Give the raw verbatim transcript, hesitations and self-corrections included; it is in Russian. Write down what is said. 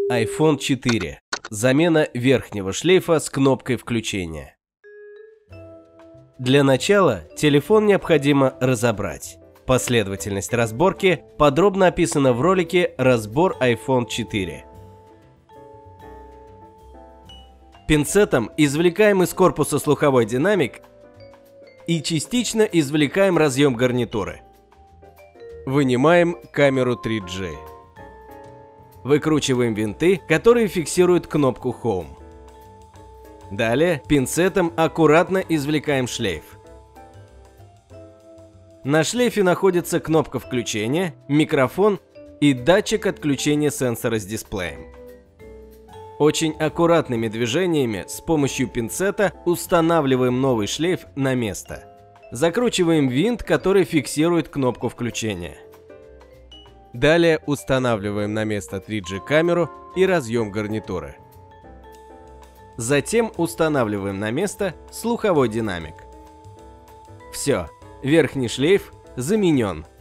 айфон четыре. Замена верхнего шлейфа с кнопкой включения. Для начала телефон необходимо разобрать. Последовательность разборки подробно описана в ролике «Разбор айфон четыре». Пинцетом извлекаем из корпуса слуховой динамик и частично извлекаем разъем гарнитуры. Вынимаем камеру три джи. Выкручиваем винты, которые фиксируют кнопку Home. Далее пинцетом аккуратно извлекаем шлейф. На шлейфе находится кнопка включения, микрофон и датчик отключения сенсора с дисплеем. Очень аккуратными движениями с помощью пинцета устанавливаем новый шлейф на место. Закручиваем винт, который фиксирует кнопку включения. Далее устанавливаем на место три джи камеру и разъем гарнитуры. Затем устанавливаем на место слуховой динамик. Все, верхний шлейф заменен.